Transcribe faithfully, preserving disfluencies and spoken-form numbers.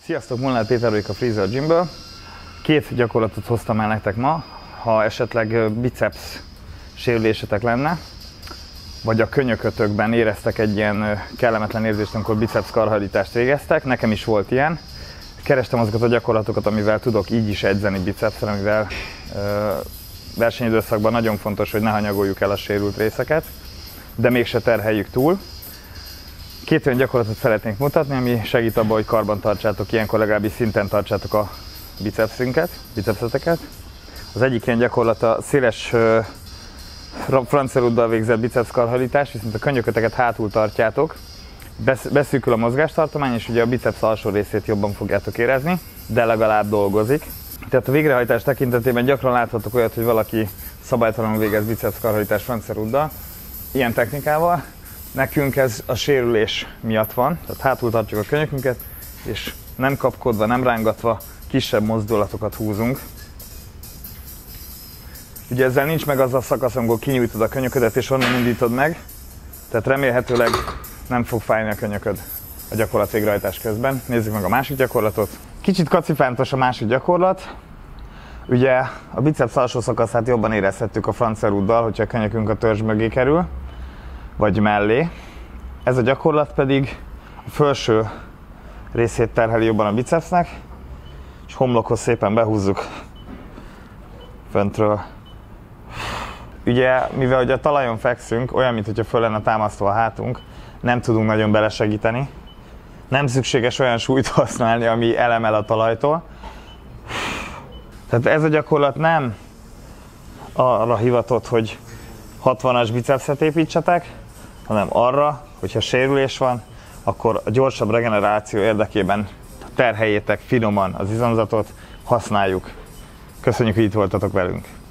Sziasztok, Molnár Péter vagyok a Freezer Gymből. Két gyakorlatot hoztam el nektek ma, ha esetleg biceps sérülésetek lenne, vagy a könyökötökben éreztek egy ilyen kellemetlen érzést, amikor biceps karhajlítást végeztek. Nekem is volt ilyen. Kerestem azokat a gyakorlatokat, amivel tudok így is edzeni bicepsre, amivel ö, versenyidőszakban nagyon fontos, hogy ne hanyagoljuk el a sérült részeket, de mégse terheljük túl. Két olyan gyakorlatot szeretnék mutatni, ami segít abban, hogy karban tartsátok, ilyenkor legalábbis szinten tartsátok a bicepsünket, bicepszeteket. Az egyik ilyen gyakorlat a széles francia rúddal végzett biceps karhajlítás, viszont a könyököteket hátul tartjátok, beszűkül a mozgástartomány, és ugye a biceps alsó részét jobban fogjátok érezni, de legalább dolgozik. Tehát a végrehajtás tekintetében gyakran láthatok olyat, hogy valaki szabálytalanul végez biceps karhajlítás francia rúddal, ilyen technikával. Nekünk ez a sérülés miatt van, tehát hátul tartjuk a könyökünket, és nem kapkodva, nem rángatva, kisebb mozdulatokat húzunk. Ugye ezzel nincs meg az a szakasz, amikor kinyújtod a könyöködet és onnan indítod meg, tehát remélhetőleg nem fog fájni a könyököd a gyakorlat végrehajtás közben. Nézzük meg a másik gyakorlatot. Kicsit kacifántos a másik gyakorlat. Ugye a biceps alsó szakaszát jobban érezhettük a francia rúddal, hogyha a könyökünk a törzs mögé kerül, vagy mellé. Ez a gyakorlat pedig a felső részét terheli jobban a bicepsnek, és homlokhoz szépen behúzzuk föntről. Ugye, mivel ugye a talajon fekszünk, olyan, mintha föl lenne támasztva a hátunk, nem tudunk nagyon belesegíteni. Nem szükséges olyan súlyt használni, ami elemel a talajtól. Tehát ez a gyakorlat nem arra hivatott, hogy hatvanas bicepszet építsetek, hanem arra, hogyha sérülés van, akkor a gyorsabb regeneráció érdekében terheljétek finoman az izomzatot, használjuk. Köszönjük, hogy itt voltatok velünk!